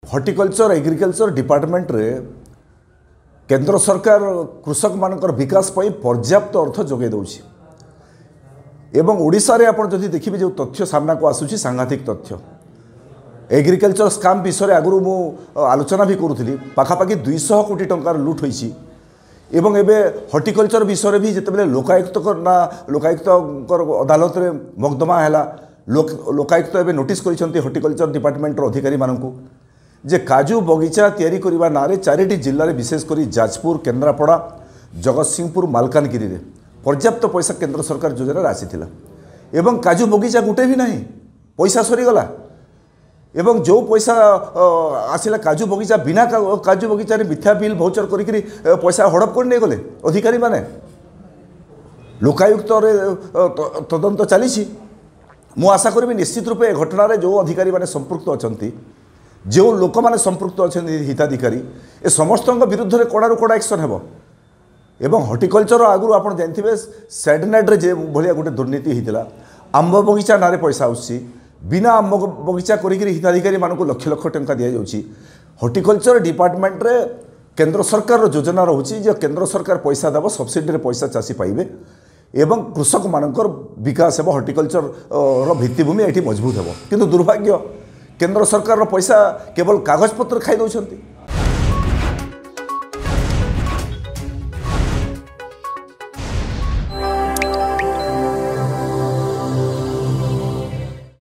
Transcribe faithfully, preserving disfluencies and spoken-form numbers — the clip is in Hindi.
हॉर्टिकल्चर एग्रीकल्चर डिपार्टमेंट रे केंद्र सरकार कृषक मानकर विकास पर पर्याप्त अर्थ जोगे दौछि एवं ओडिशा रे आपण जदि देखिबे जो तथ्य सामना को आसुछि सांघातिक तथ्य एग्रीकल्चर स्काम विषय आगु मु आलोचना भी करूथली पाखापाखि दुई सौ कोटी टंकार लुट होइछि एवं एबे हॉर्टिकल्चर विषय भी जिते लोकायुक्त ना लोकायुक्त अदालत रे मकदमा हैला लोक लोकायुक्त एबे नोटिस करिसंती हॉर्टिकल्चर डिपार्टमेंट रो अधिकारी मानकू जे काजू बगीचा तैयारी करिबा नारे चारिटी जिल्ला रे विशेष करी जाजपुर केन्द्रापड़ा जगतसिंहपुर मालकानगिरी रे पर्याप्त पैसा केंद्र सरकार योजना राशि थिला एवं काजू बगीचा गुटे भी नहीं पैसा सरी गला एवं जो पैसा आसिला काजू बगीचा बिना काजू बगीचा रे मिथ्या बिल भाउचर करी पैसा हड़प कर नहीं गले अधिकारी माने लोकायुक्त रे तदंत चली मु आशा करी निश्चित रूपे घटना रे जो अधिकारी माने संपृक्त अछंती जो लोक माने संपृक्त अछंती हिताधिकारी ए समस्त विरुद्ध रे कड़ा कड़ा एक्शन हेबो एवं हॉर्टिकल्चर आगु आप जानते सैडनेट रे जे भलिया गोटे दुर्नीति होता आंब बगीचा नारे पैसा आसी बिना आंब बगीचा करी हिताधिकारी मानक लक्ष लक्ष टंका दि जाऊँगी हॉर्टिकल्चर डिपार्टमेंट रे केंद्र सरकार योजना रोचे जो केंद्र सरकार पैसा देव सब्सिडी रे पैसा चाषी पाइबे एवं कृषक मानकर विकास हेब हॉर्टिकल्चर रो भित्तिभूमि ये मजबूत हेब किंतु दुर्भाग्य केंद्र सरकार पैसा केवल कागज पत्र खाई दौरान